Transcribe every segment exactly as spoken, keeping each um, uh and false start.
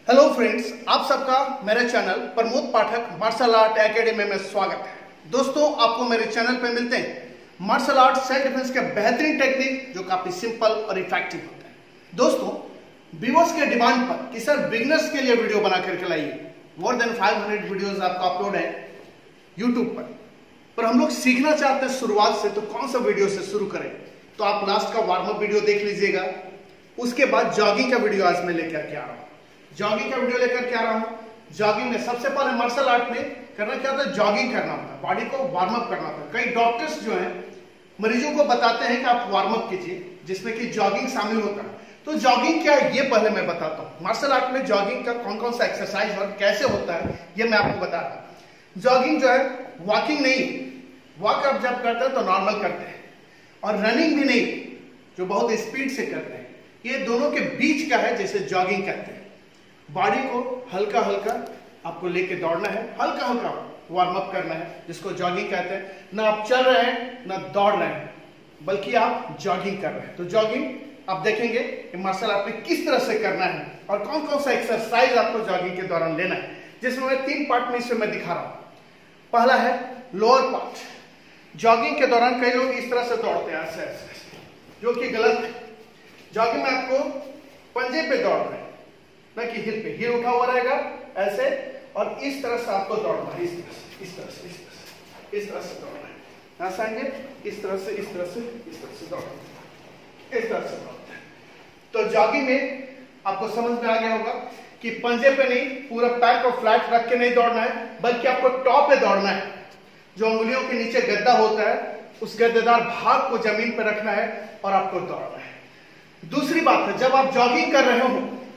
Hello friends, आप सबका मेरे channel Pramod Pathak martial art academy में स्वागत है। दोस्तों, आपको मेरे चैनल पे मिलते हैं मार्शल आर्ट सेल्फ डिफेंस के बेहतरीन टेक्निक जो काफी सिंपल और इफेक्टिव होते हैं। दोस्तों, व्यूअर्स के डिमांड पर कि सर बिगिनर्स के लिए वीडियो बना करके लाइए, more than five hundred videos आपका अपलोड है यूट्यूब पर पर हम लोग सीखना चाहते हैं शुरुआत से, तो कौन सा वीडियो से शुरू करें? तो आप लास्ट का वार्म अप वीडियो देख लीजिएगा। उसके बाद जॉगिंग का वीडियो आज मैं लेकर के आ रहा हूं। जॉगिंग का वीडियो लेकर के आ रहा हूं। जॉगिंग में सबसे पहले मार्शल आर्ट में करना क्या होता है, जॉगिंग करना होता है, बॉडी को वार्म अप करना होता है। कई डॉक्टर्स जो हैं मरीजों को बताते हैं कि आप वार्म अप कीजिए, जिसमें कि जॉगिंग शामिल होता है। तो जॉगिंग क्या है ये पहले मैं बताता हूं। मार्शल आर्ट में जॉगिंग का कौन कौन सा एक्सरसाइज और कैसे होता है ये मैं आपको बता रहा हूं। जॉगिंग जो है वॉकिंग नहीं, वॉक आप जब करते हैं तो नॉर्मल करते हैं, और रनिंग भी नहीं जो बहुत स्पीड से करते हैं। ये दोनों के बीच का है, जैसे जॉगिंग करते हैं। बॉडी को हल्का हल्का आपको लेके दौड़ना है, हल्का हल्का वार्म अप करना है, जिसको जॉगिंग कहते हैं। ना आप चल रहे हैं ना दौड़ रहे हैं, बल्कि आप जॉगिंग कर रहे हैं। तो जॉगिंग आप देखेंगे कि मार्शल आर्ट में किस तरह से करना है और कौन कौन सा एक्सरसाइज आपको जॉगिंग के दौरान लेना है, जिसमें मैं तीन पार्ट में इसमें मैं दिखा रहा हूं। पहला है लोअर पार्ट। जॉगिंग के दौरान कई लोग इस तरह से दौड़ते हैं, ऐसे ऐसे, जो कि गलत है। जॉगिंग में आपको पंजे पे दौड़ रहे हैं, ना कि हिल पे। हिल उठा हुआ रहेगा ऐसे, और इस तरह से आपको दौड़ना है, इस तरह से, इस तरह से, इस तरह से, इस तरह से दौड़ना है। यहां से आएंगे, इस तरह से, इस तरह से, इस तरह से दौड़ना है, इस तरह से दौड़ना है। तो जॉगिंग में आपको समझ में आ गया होगा कि पंजे पे नहीं, पूरा पैर को फ्लैट रख के नहीं दौड़ना है, बल्कि आपको टॉप पे दौड़ना है। जो उंगलियों के नीचे गद्दा होता है, उस गद्देदार भाग को जमीन पर रखना है और आपको दौड़ना है। दूसरी बात है, जब आप जॉगिंग कर रहे हो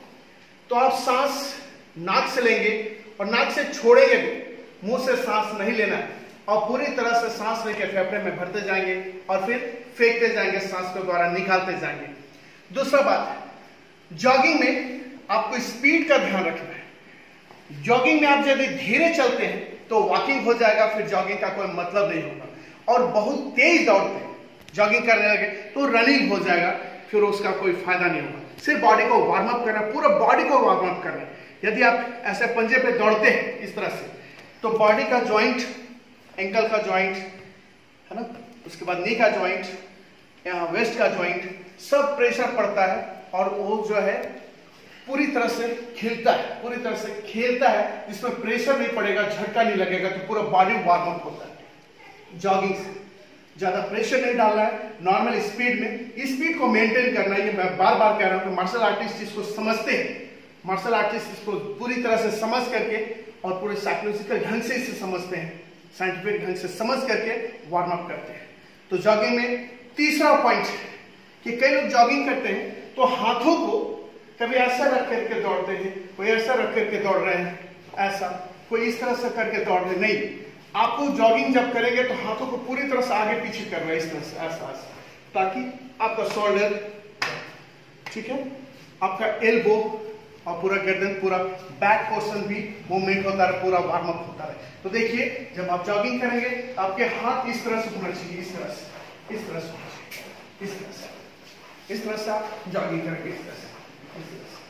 तो आप सांस नाक से लेंगे और नाक से छोड़ेंगे भी, मुंह से सांस नहीं लेना है, और पूरी तरह से सांस लेके फेफड़े में भरते जाएंगे और फिर फेंकते जाएंगे, सांस के द्वारा निकालते जाएंगे। दूसरा बात, जॉगिंग में आपको स्पीड का ध्यान रखना है। जॉगिंग में आप यदि धीरे चलते हैं तो वॉकिंग हो जाएगा, फिर जॉगिंग का कोई मतलब नहीं होगा। और बहुत तेज दौड़ते हैं, जॉगिंग करने लगे तो रनिंग हो जाएगा, फिर उसका कोई फायदा नहीं होगा। सिर्फ बॉडी को वार्म अप करना, पूरा बॉडी को वार्म अप करना। यदि आप ऐसे पंजे पे दौड़ते हैं इस तरह से, तो बॉडी का जॉइंट, एंकल का जॉइंट है ना, उसके बाद नी का जॉइंट, यहाँ वेस्ट का जॉइंट, सब प्रेशर पड़ता है और वो जो है पूरी तरह से खिलता है, पूरी तरह से खेलता है, जिसमें प्रेशर नहीं पड़ेगा, झटका नहीं लगेगा, तो पूरा बॉडी वार्म अप होता है। जॉगिंग से ज्यादा प्रेशर नहीं डालना है, नॉर्मल स्पीड में स्पीड को मेंटेन करना है। ये मैं बार बार कह रहा हूं कि मार्शल आर्टिस्ट इसको समझते हैं, मार्शल आर्टिस्ट इसको पूरी तरह से समझ करके और पूरे साइकोलॉजिकल ढंग से इसे समझते हैं, साइंटिफिक ढंग से समझ करके वार्म अप करते हैं। तो जॉगिंग में तीसरा पॉइंट है कि कई लोग जॉगिंग करते हैं तो हाथों को कभी ऐसा रख करके दौड़ते हैं, कोई ऐसा रख करके दौड़ रहे हैं, ऐसा, कोई इस तरह से करके दौड़ रहे नहीं। आपको जॉगिंग जब करेंगे तो हाथों को पूरी तरह से आगे पीछे करना है, इस तरह से, ऐसा ऐसा, ताकि आपका शोल्डर ठीक है, आपका एल्बो और पूरा गर्दन, पूरा बैक पोर्शन भी मूवमेंट होता है, पूरा वार्म अप होता है। तो देखिए, जब आप जॉगिंग करेंगे आपके हाथ इस तरह से होना चाहिए, इस तरह से, इस तरह से होना चाहिए, इस तरह से, इस तरह से आप जॉगिंग करेंगे, इस तरह से, इस तरह से।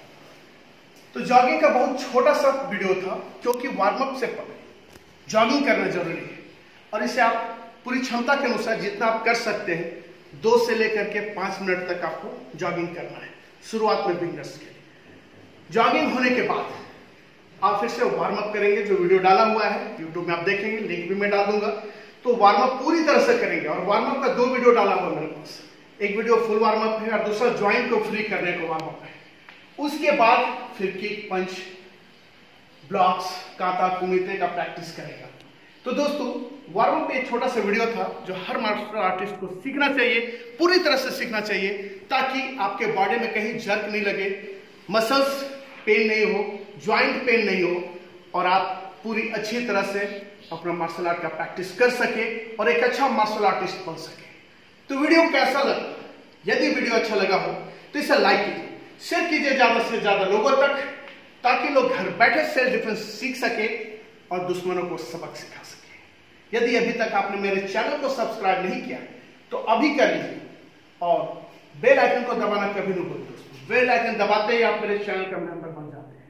तो जॉगिंग का बहुत छोटा सा वीडियो था, क्योंकि वार्म अप से पहले जॉगिंग करना जरूरी है, और इसे आप पूरी क्षमता के अनुसार जितना आप कर सकते हैं, दो से लेकर के पांच मिनट तक आपको जॉगिंग करना है, शुरुआत में बिगिनर्स के लिए। जॉगिंग होने के बाद आप फिर से वार्म अप करेंगे, जो वीडियो डाला हुआ है यूट्यूब में आप देखेंगे, लिंक भी मैं डाल दूंगा। तो वार्म अप पूरी तरह से करेंगे, और वार्म अप का दो वीडियो डाला हुआ मेरे पास, एक वीडियो फुल वार्म अप है और दूसरा ज्वाइंट को फ्री करने को वार्म अप है। उसके बाद फिर किक, पंच, ब्लॉक्स, काता, कुमिते का प्रैक्टिस करेगा। तो दोस्तों, वार्म अप एक छोटा सा वीडियो था जो हर मार्शल आर्टिस्ट को सीखना चाहिए, पूरी तरह से सीखना चाहिए, ताकि आपके बॉडी में कहीं जर्क नहीं लगे, मसल्स पेन नहीं हो, ज्वाइंट पेन नहीं हो, और आप पूरी अच्छी तरह से अपना मार्शल आर्ट का प्रैक्टिस कर सके और एक अच्छा मार्शल आर्टिस्ट बन सके। तो वीडियो कैसा लगा? यदि वीडियो अच्छा लगा हो तो इसे लाइक कीजिए, शेयर कीजिए ज्यादा से ज्यादा लोगों तक, ताकि लोग घर बैठे सेल्फ डिफेंस सीख सके और दुश्मनों को सबक सिखा सके। यदि अभी तक आपने मेरे चैनल को सब्सक्राइब नहीं किया तो अभी कर लीजिए, और बेल आइकन को दबाना कभी नहीं भूलिए दोस्तों। बेल आइकन दबाते ही आप मेरे चैनल का मेंबर बन जाते हैं।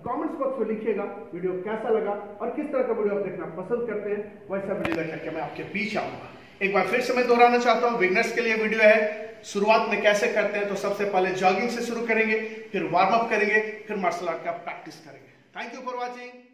कमेंट्स बॉक्स में लिखिएगा वीडियो कैसा लगा और किस तरह का वीडियो आप देखना पसंद करते हैं, वैसा वीडियो लेकर के मैं आपके बीच आऊंगा। एक बार फिर से मैं दोहराना चाहता हूँ, बिगनर्स के लिए वीडियो है। शुरुआत में कैसे करते हैं, तो सबसे पहले जॉगिंग से शुरू करेंगे, फिर वार्म अप करेंगे, फिर मार्शल आर्ट का प्रैक्टिस करेंगे। Thank you for watching.